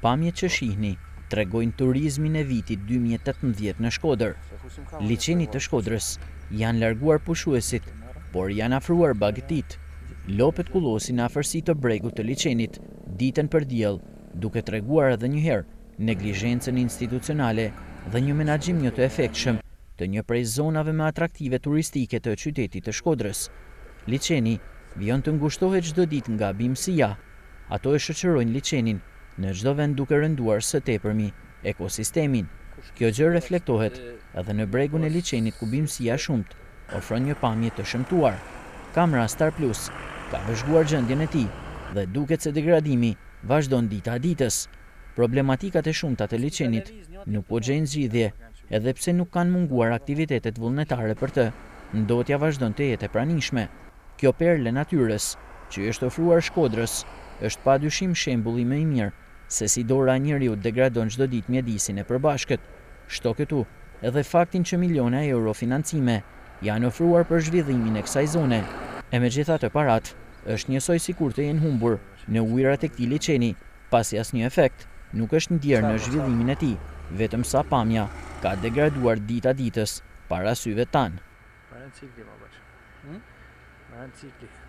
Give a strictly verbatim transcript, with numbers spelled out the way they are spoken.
Pamjet që shihni tregojnë turizmin e vitit dy mijë e tetëmbëdhjetë në Shkodër. Liçenit të Shkodrës janë larguar pushuesit, por janë afruar bagëtit. Lopët kullosin në afërsi të bregut të liçenit, ditën për diell, duke treguar edhe njëherë neglizhencën institucionale dhe një menaxhim jo të efektshëm të një prej zonave më atraktive turistike të qytetit të Shkodrës. Liçeni vijon të ngushtohet çdo ditë nga bimësia. Ato e shoqërojnë liçenin në çdo vend duke rënduar së tepërmi ekosistemin. Kjo gjë reflektohet edhe në bregun e liçenit ku bimësia shumt ofron një pamje të shëmtuar. Kamera Star Plus ka vëzhguar gjendjen e tij dhe duket se degradimi vazhdon dita ditës. Problematikat e shumta të liçenit nuk po gjejnë zgjidhje, edhe pse nuk kanë munguar aktivitetet vullnetare për të, ndotja vazhdon të jetë e pranishme. Kjo perlë e natyrës që është ofruar Shkodrës është padyshim shembulli më i mirë se si dora e njeriut degradon çdo ditë mjedisin e përbashkët. Shto këtu edhe faktin që miliona euro financime janë ofruar për zhvillimin e kësaj zone. E megjithatë parat është njësoj sikur të jenë humbur në ujërat e këtij liçeni, pasi asnjë efekt nuk është ndjerë në zhvillimin e tij, vetëm sa pamja ka degraduar dita ditës para syve tanë. Parancikli babaç. Hı? Parancikli.